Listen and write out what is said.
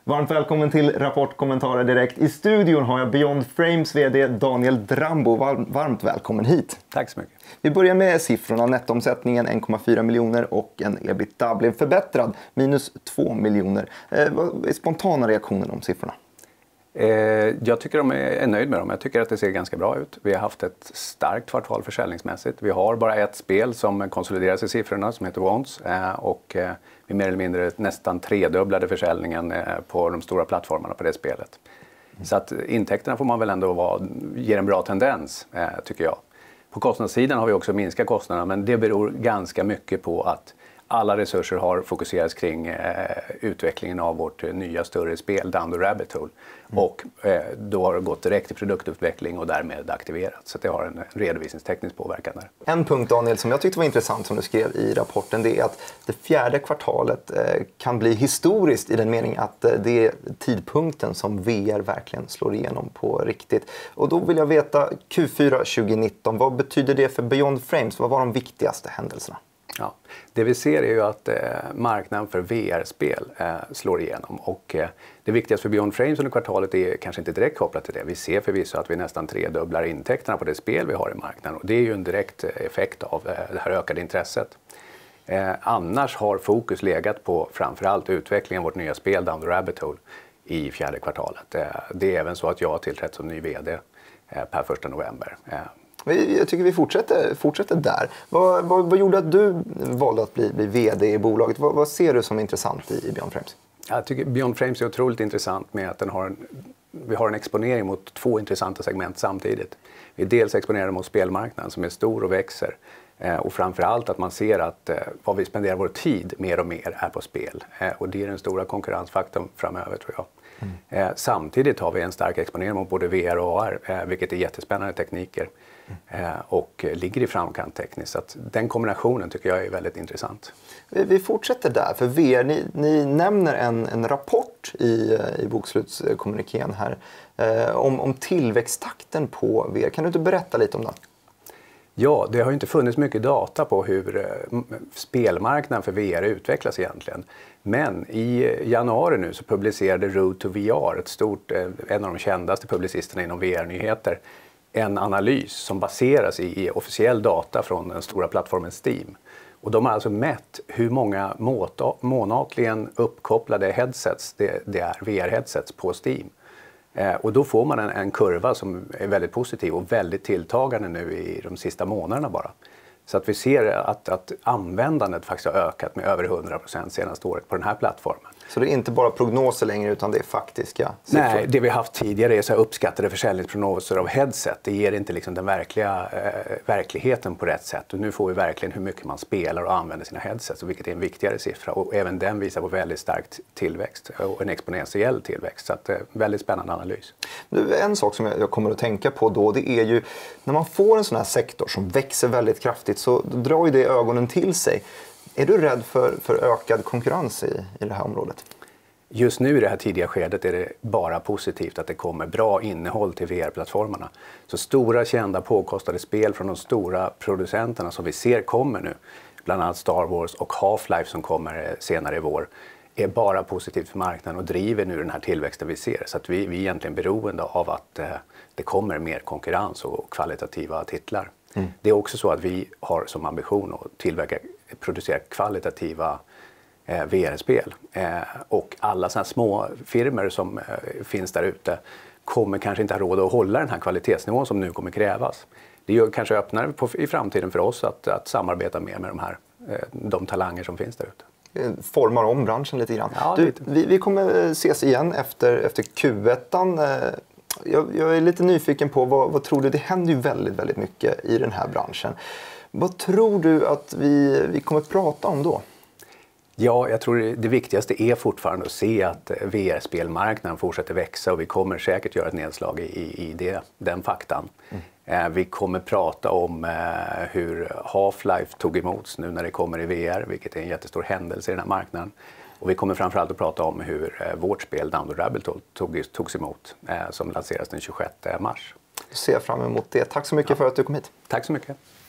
Varmt välkommen till Rapport Kommentarer Direkt. I studion har jag Beyond Frames vd Daniel Drambo. Varmt välkommen hit. Tack så mycket. Vi börjar med siffrorna. Nettoomsättningen 1,4 miljoner och en EBITDA blev förbättrad, minus 2 miljoner. Vad är spontana reaktionen om siffrorna? Jag tycker de är nöjd med dem. Jag tycker att det ser ganska bra ut. Vi har haft ett starkt kvartal försäljningsmässigt. Vi har bara ett spel som konsolideras i siffrorna som heter Wands. Och vi mer eller mindre nästan tredubblade försäljningen på de stora plattformarna på det spelet. Så att intäkterna får man väl ändå ger en bra tendens, tycker jag. På kostnadssidan har vi också minskat kostnaderna, men det beror ganska mycket på att alla resurser har fokuserats kring utvecklingen av vårt nya större spel, Down the Rabbit Hole. Och då har det gått direkt till produktutveckling och därmed aktiverat. Så det har en redovisningsteknisk påverkan där. En punkt, Daniel, som jag tyckte var intressant som du skrev i rapporten, det är att det fjärde kvartalet kan bli historiskt i den mening att det är tidpunkten som VR verkligen slår igenom på riktigt. Och då vill jag veta, Q4 2019, vad betyder det för Beyond Frames? Vad var de viktigaste händelserna? Ja, det vi ser är ju att marknaden för VR-spel slår igenom och det viktigaste för Beyond Frames under kvartalet är kanske inte direkt kopplat till det. Vi ser förvisso att vi nästan tredubblar intäkterna på det spel vi har i marknaden och det är ju en direkt effekt av det här ökade intresset. Annars har fokus legat på framförallt utvecklingen av vårt nya spel Down the Rabbit Hole i fjärde kvartalet. Det är även så att jag har tillträtt som ny vd per 1 november. Jag tycker vi fortsätter där. Vad gjorde att du valde att bli vd i bolaget? Vad ser du som intressant i Beyond Frames? Jag tycker Beyond Frames är otroligt intressant med att vi har en exponering mot två intressanta segment samtidigt. Vi är dels exponerade mot spelmarknaden som är stor och växer. Och framförallt att man ser att vad vi spenderar vår tid mer och mer är på spel. Och det är den stora konkurrensfaktorn framöver, tror jag. Samtidigt har vi en stark exponering mot både VR och AR, vilket är jättespännande tekniker. Och ligger i framkant tekniskt. Så att den kombinationen tycker jag är väldigt intressant. Vi fortsätter där, för VR, ni nämner en rapport i bokslutskommunikén här om tillväxttakten på VR. Kan du inte berätta lite om den? Ja, det har ju inte funnits mycket data på hur spelmarknaden för VR utvecklas egentligen. Men i januari nu så publicerade Road to VR, en av de kändaste publicisterna inom VR-nyheter, en analys som baseras i officiell data från den stora plattformen Steam. Och de har alltså mätt hur många månatligen uppkopplade headsets det är, VR-headsets på Steam. Och då får man en kurva som är väldigt positiv och väldigt tilltagande nu i de sista månaderna bara. Så att vi ser att användandet faktiskt har ökat med över 100% senaste året på den här plattformen. Så det är inte bara prognoser längre utan det är faktiska siffror? Nej, det vi haft tidigare är så här uppskattade försäljningsprognoser av headset. Det ger inte liksom den verkligheten på rätt sätt. Och nu får vi verkligen hur mycket man spelar och använder sina headsets, vilket är en viktigare siffra. Och även den visar på väldigt stark tillväxt och en exponentiell tillväxt. Så att, väldigt spännande analys. En sak som jag kommer att tänka på då, det är ju när man får en sån här sektor som växer väldigt kraftigt så drar ju det ögonen till sig. Är du rädd för ökad konkurrens i det här området? Just nu i det här tidiga skedet är det bara positivt att det kommer bra innehåll till VR-plattformarna. Så stora, kända, påkostade spel från de stora producenterna som vi ser kommer nu, bland annat Star Wars och Half-Life som kommer senare i vår, är bara positivt för marknaden och driver nu den här tillväxten vi ser. Så att vi är egentligen beroende av att det kommer mer konkurrens och kvalitativa titlar. Det är också så att vi har som ambition att producera kvalitativa VR-spel. Och alla sådana små firmor som finns där ute kommer kanske inte ha råd att hålla den här kvalitetsnivån som nu kommer krävas. Det gör kanske öppnar i framtiden för oss att samarbeta mer med de talanger som finns där ute. Formar om branschen lite grann. Ja, vi kommer ses igen efter Q1. Jag är lite nyfiken på vad tror du? Det händer ju väldigt, väldigt mycket i den här branschen. Vad tror du att vi kommer prata om då? Ja, jag tror det viktigaste är fortfarande att se att VR-spelmarknaden fortsätter växa och vi kommer säkert göra ett nedslag i den faktan. Vi kommer prata om hur Half-Life tog emot nu när det kommer i VR, vilket är en jättestor händelse i den här marknaden. Och vi kommer framförallt att prata om hur vårt spel Down the Rabbit Hole togs emot som lanseras den 26 mars. Jag ser fram emot det. Tack så mycket för att du kom hit. Tack så mycket.